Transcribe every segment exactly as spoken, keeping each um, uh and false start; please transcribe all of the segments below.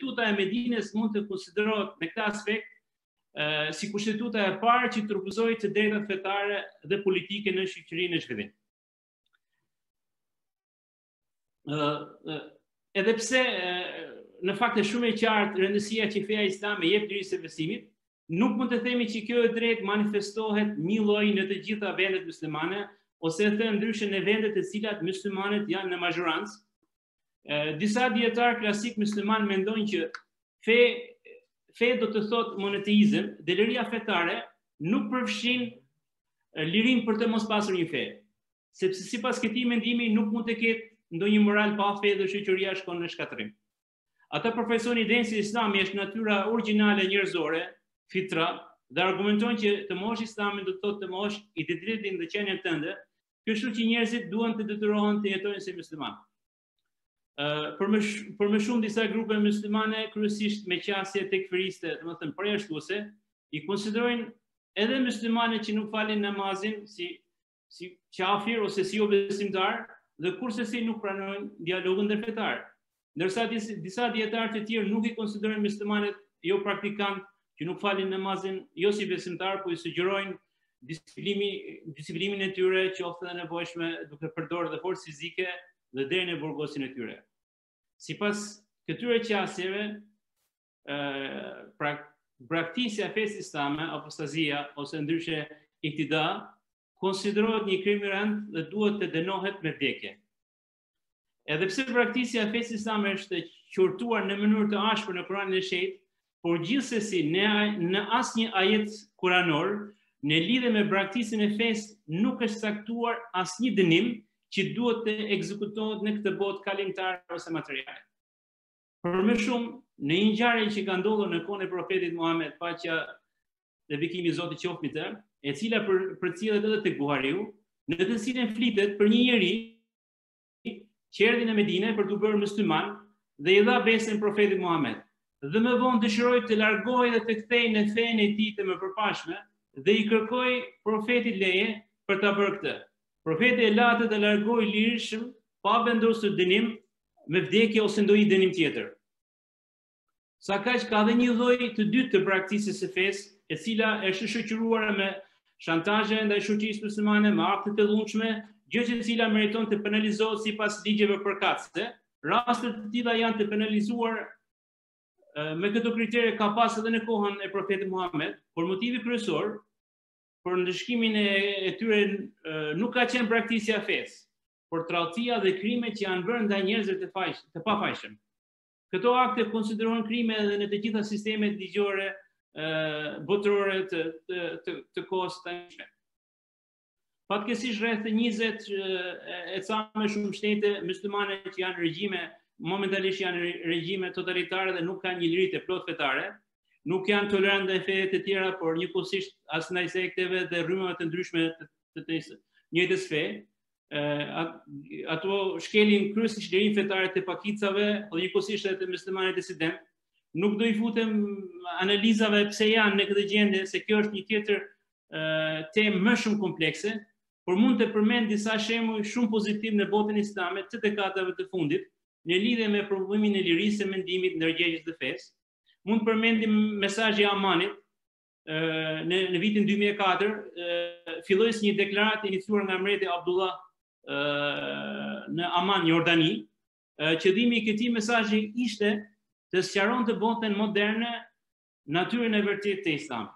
kushtetuta e Medinës mund të konsiderohet në këtë aspekt uh, si kushtetuta e parë që të refuzoi të drejtat fetare dhe politike në shoqërinë e zhvillimit. Uh, uh, edhe pse uh, në fakt është shumë e qartë rëndësia që feja islame jep lirisë së besimit, nuk mund të themi që kjo e drejtë manifestohet një lloj në të gjitha vendet muslimane, ose të ndryshe në vendet të cilat muslimanët janë në mazhorancë. Disa dietar klasik musliman mendojnë që fe, fe do të thotë monoteizëm, dhe liria fetare nuk përfshin lirin për të mos pasur një fe. Sepse sipas këtij mendimi nuk mund të ketë ndonjë moral pa fe dhe shoqëria shkon në shkatrim. Ata përfaqësojnë idenë se Islami është natyra origjinale njerëzore, fitra, dhe argumentojnë që të mosh Islamin do të thotë të mosh identitetin dhe qenien tënde, kështu që njerëzit duan të detyrohen të jetojnë si musliman. Uh, për, më sh për më shumë disa grupe muslimane, kryesisht me qasje tekfiriste, domethënë përjashtuese, i konsiderojnë edhe muslimanet që nuk falin namazin si si qafir ose si jo besimtar, dhe kurse si nuk pranojnë dialogun ndërfetar. Ndërsa dis, disa dietar të tjerë nuk i konsiderojnë muslimanet jo praktikant që nuk falin namazin jo si besimtar, po i sugjerojnë disiplimin e tyre qoftë dhe nevojshme duke përdorur dhe forcë fizike dhe deri në burgosin e tyre. Sipas këtyre qasjeve, pra, braktisja e fesë islame, apostazia ose ndryshe iktida, konsiderohet një krim i rëndë dhe duhet të dënohet me vdekje. Edhe pse braktisja e fesë islame është qortuar në mënyrë të ashpër në Kur'anin e Shenjtë, por gjithsesi në, në asnjë ajet kuranor, në lidhje me braktisjen e fesë nuk është saktuar asnjë dënim që duhet të ekzekutohet në këtë botë kalimtare ose materiale. Për më shumë, në një ngjarje që ka ndodhur në kohën e profetit Muhammed, paqja dhe bekimi i Zotit qoftë mbi të, e cila për përcjellet edhe tek Buhariu, në të cilën flitet për një njerëz që erdhi në Medinë për të bërë musliman dhe i dha besën profetit Muhammed. Dhe më vonë dëshiroi të largohej dhe të kthehej në fenë e tij të mëparpashme dhe i kërkoi profetit leje për ta bërë këtë. Profeti e latë të largohej lirishëm, pa vendosur dënim me vdekje ose ndonjë dënim tjetër. Sa kaq ka dhe një lloj të dytë të braktisjes së fesë, e cila është shoqëruar me shantazhe ndaj shoqërisë muslimane, me akte të dhunshme, gjë e cila meriton të penalizohet sipas ligjeve përkatëse. Raste të tilla janë të penalizuar me këto kritere ka pas edhe në kohën e profetit Muhammed, por motivi kryesor për ndëshkimin e, e tyre nuk ka qenë braktisja e fesë, por tradhtia dhe krimet që janë bërë ndaj njerëzve të fajsh, të pafajshëm. Këto akte konsiderohen krime edhe në të gjitha sistemet ligjore botërore të të të, të kohës të tashme. Fatkeqësisht rreth njëzet e ca më shumë shtete muslimane që janë regjime momentalisht janë regjime totalitare dhe nuk kanë një liri të plot fetare, nuk janë tolerant ndaj feve të tjera, por njëkohësisht as ndaj sekteve dhe rrymave të ndryshme të, të, të, të njëjtës fe. Ato shkelin kryesisht lirinë fetare të pakicave, dhe njëkohësisht edhe të muslimanëve disident. Nuk do i futem analizave pse janë në këtë gjendje, se kjo është një tjetër temë më shumë komplekse, por mund të përmend disa shembuj shumë pozitiv në botën islame të dekadave të fundit, në lidhje me promovimin e lirisë së mendimit ndërgjegjës së fesë. Mund përmendim mesazhi i Amanit në në vitin dy mijë e katër, filloi si një deklaratë iniciuar nga mbreti Abdullah në Aman, Jordani. Qëllimi i këtij mesazhi ishte të sqaronte botën moderne natyrën e vërtetë të Islamit.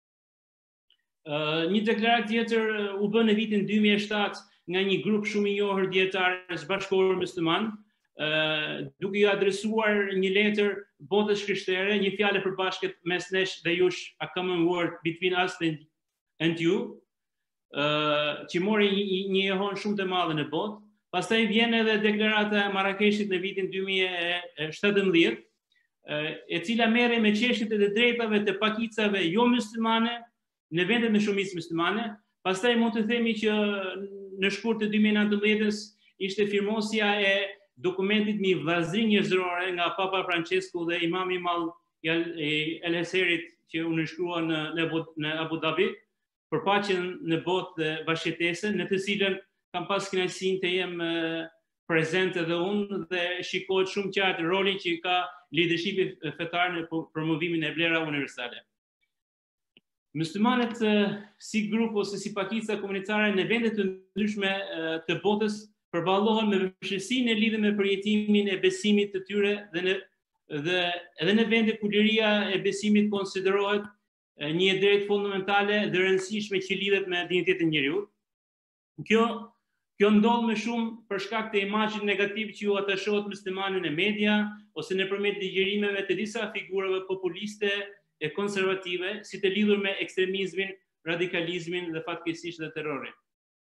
Një deklaratë tjetër u bë në vitin dy mijë e shtatë nga një grup shumë i njohur dietarësh bashkëkohor musliman, Uh, duke i adresuar një letër botës krishtere, një fjalë përbashkët mes nesh dhe jush, a common word between us and you, uh, që mori një, një ehon shumë të madhe në botë. Pastaj vjen edhe deklarata e Marrakeshit në vitin dy mijë e shtatëmbëdhjetë, uh, e cila merre me çështjet e drejtave të pakicave jo muslimane në vendet me shumicë muslimane. Pastaj mund të themi që në shkurt të dy mijë e nëntëmbëdhjetës ishte firmosja e dokumentit mbi vllazërinë njerëzore nga Papa Francesco dhe Imami i Madh El Heserit që u nënshkrua në, në, në Abu Dhabi për paqen në botë dhe bashkëtesën, në të cilën kam pas kënaqësinë të jem prezent edhe unë dhe shikohet shumë qartë rolin që ka leadershipi fetar në promovimin e vlera universale. Muslimanët si grup ose si pakica komunitare në vende të ndryshme të botës përballohen me vështirësinë e lidhur me përjetimin e besimit të tyre dhe në dhe edhe në vende ku liria e besimit konsiderohet një e drejtë fundamentale dhe rëndësishme që lidhet me dinjitetin e njeriut. Kjo kjo ndodh më shumë për shkak të imazhit negativ që ju atashohet muslimanëve në media ose nëpërmjet ligjërimeve të disa figurave populiste e konservative, si të lidhur me ekstremizmin, radikalizmin dhe fatkeqësisht dhe terrorin.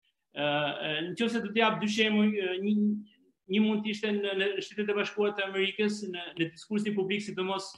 Në qoftë se do të jap dy shembuj, një një mund të ishte në, në Shtetet e Bashkuara të Amerikës në, në diskursin publik, sidomos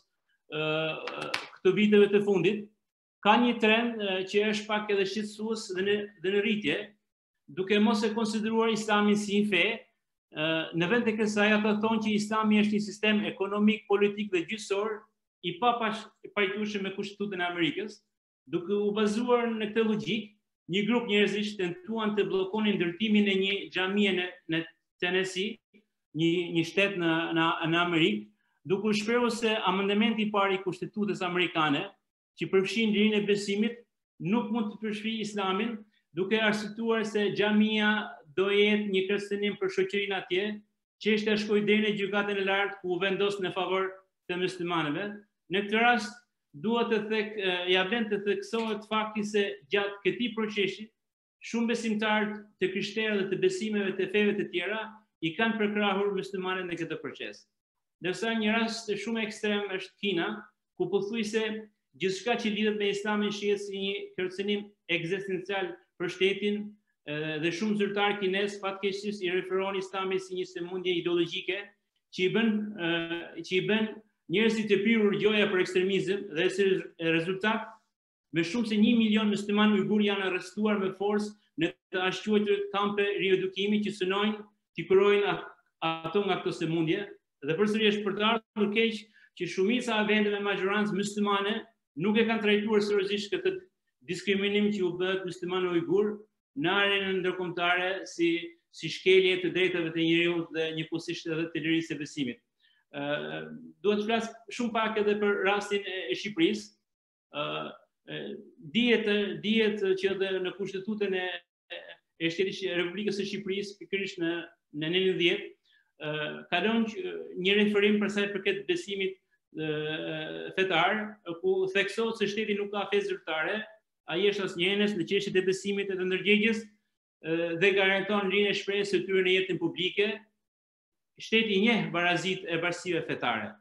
këto viteve të fundit, ka një trend që është pak edhe shqetësues dhe në dhe në rritje, duke mos e konsideruar Islamin si një fe. Në vend të kësaj ata thonë që Islami është një sistem ekonomik, politik dhe gjyqësor i papajtueshëm me Kushtetutën e Amerikës. Duke u bazuar në këtë logjik, një grup njerëzish tentuan të bllokonin ndërtimin e një xhamie në, në Tennessee, një, një shtet në, në, në Amerikë, duke u shprehur se amendementi i parë i Kushtetutës amerikane, që përfshin lirinë e besimit, nuk mund të përfshijë Islamin, duke arsyetuar se xhamia do jetë një kërcënim për shoqërinë atje, çështja shkoi deri në gjykatën e lartë ku u vendos në favor të muslimanëve. Në këtë rast duhet të thek, ja vlen të theksohet fakti se gjatë këtij procesi shumë besimtarë të krishterë dhe të besimeve të feve të tjera i kanë përkrahur muslimanët në këtë proces. Ndërsa një rast shumë ekstrem është Kina, ku pothuajse gjithçka që lidhet me Islamin shihet si një kërcënim ekzistencial për shtetin dhe shumë zyrtar kinez fatkeqësisht i referohen Islamit si një sëmundje ideologjike që i bën që i bën njerëzit të pirur gjoja për ekstremizëm dhe si rezultat me shumë se një milion musliman ujgur janë arrestuar me forcë në të ashtuar kampe riedukimi që synojnë të kurojnë ato nga këto sëmundje dhe përsëri është për të ardhur keq që shumica e vendeve me majorancë muslimane nuk e kanë trajtuar seriozisht këtë diskriminim që u bëhet muslimanëve ujgur në arenën ndërkombëtare si si shkelje të drejtave të njeriut dhe njëkohësisht edhe të lirisë së besimit. Uh, duhet të flas shumë pak edhe për rastin e, e Shqipërisë. Uh, dihet dihet që edhe në Kushtetutën e, e Shtetit të Republikës së Shqipërisë, pikërisht në në nëntëdhjetë, uh, ka dhënë një referim për sa i përket besimit uh, fetar, ku theksohet se shteti nuk ka fe zyrtare, ai është asnjëherës në çështjet e besimit e të ndërgjegjës uh, dhe garanton lirinë e shprehjes së tyre në jetën publike. Shteti njeh barazit e bashkësive fetare.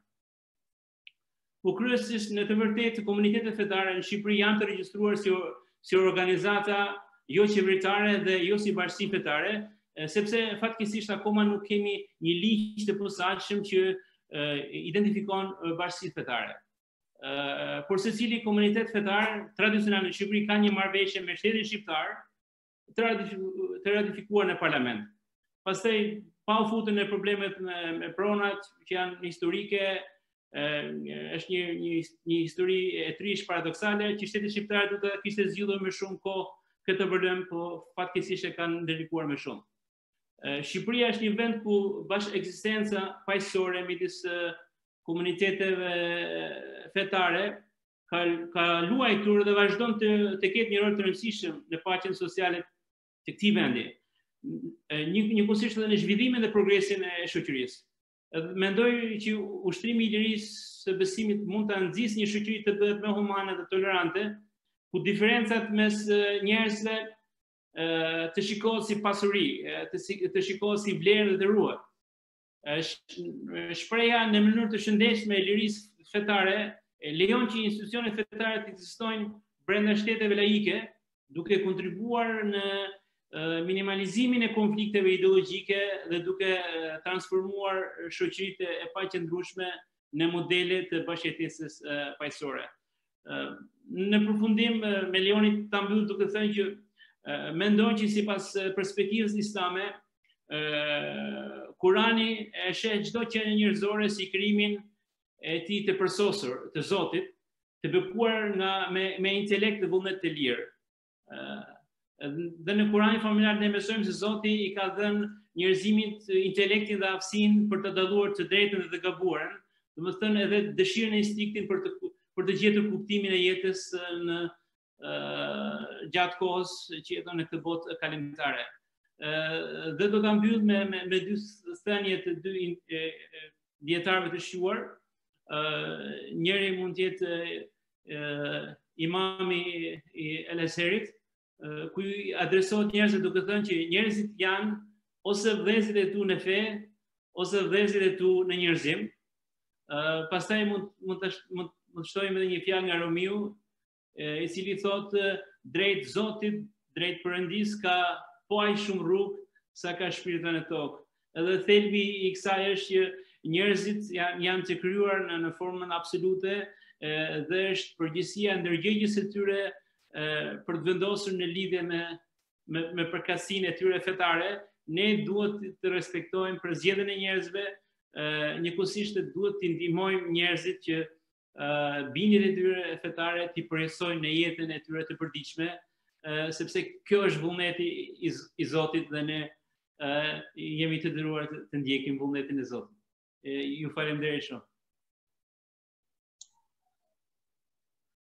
Po kryesisht në të vërtetë komunitetet fetare në Shqipëri janë të regjistruar si, si organizata jo qeveritare dhe jo si bashkësi fetare, sepse fatkeqësisht akoma nuk kemi një ligj të posaçëm që uh, identifikon uh, bashkësitë fetare. Uh, por secili komunitet fetar tradicional në Shqipëri ka një marrëveshje me shtetin shqiptar të ratifikuar në parlament. Pastaj pa u futur në problemet me, me pronat që janë historike, e, është një, një, një histori e trish paradoksale që shteti shqiptar duhet të kishte zgjidhur më shumë kohë këtë problem, po fatkeqësisht e kanë ndërlikuar më shumë. E, Shqipëria është një vend ku bashkë ekzistenca paqësore midis komuniteteve fetare ka, ka luajtur dhe vazhdon të, të ketë një rol të rëndësishëm në paqen sociale të këtij vendi. Një njëkohësisht edhe në zhvillimin dhe progresin e shoqërisë. Mendoj që ushtrimi i lirisë së besimit mund ta nxjisë një shoqëri të bëhet më humane dhe tolerante, ku diferencat mes njerëzve të shikohet si pasuri, të, të shikohet si vlerë dhe të ruhet. Shpreha në mënyrë të shëndetshme e lirisë fetare lejon që institucionet fetare të ekzistojnë brenda shteteve laike, duke kontribuar në minimalizimin e konflikteve ideologjike dhe duke transformuar shoqëritë e paqëndrueshme në modele të bashkëjetesës paqësore. Në përfundim, me Leoni ta mbyll duke thënë që mendon që sipas perspektivës islame, Kurani e sheh çdo qenie njerëzore si krimin e tij të përsosur të Zotit, të bekuar nga me, me intelekt dhe vullnet të lirë. Dhe në Kuranin familjar ne besojmë se Zoti i ka dhënë njerëzimit intelektin dhe aftësinë për të dalluar të drejtën dhe të gabuarën, domethënë edhe dëshirën e instiktin për të për të gjetur kuptimin e jetës në uh, gjatë kohës që jeton në këtë botë kalimtare. Uh, dhe do ta mbyll me, me me dy thënie të dy e, e, dietarëve të shquar. Uh, njëri mund të jetë uh, imami i El Eserit, uh, ku i adresohet njerëzve duke thënë që njerëzit janë ose vëllezërit e tu në fe, ose vëllezërit e tu në njerëzim. Uh, pastaj mund mund të mund të shtojmë edhe një fjalë nga Romiu, i cili thotë drejt Zotit, drejt Perëndis ka po aq shumë rrugë sa ka shpirtën e tokë. Edhe thelbi i kësaj është që njerëzit janë, janë të krijuar në, në formën absolute e, dhe është përgjegjësia ndërgjegjës së tyre e, për të vendosur në lidhje me me, me përkatësinë e tyre fetare. Ne duhet të respektojmë përzgjedhjen e njerëzve, e, njëkohësisht duhet të ndihmojmë njerëzit që Uh, bindjen e tyre fetare t'i përjesojnë në jetën e tyre të përditshme, uh, sepse kjo është vullneti i, i Zotit dhe ne uh, jemi të detyruar të, të ndjekim vullnetin e Zotit. Uh, ju falenderoj shumë.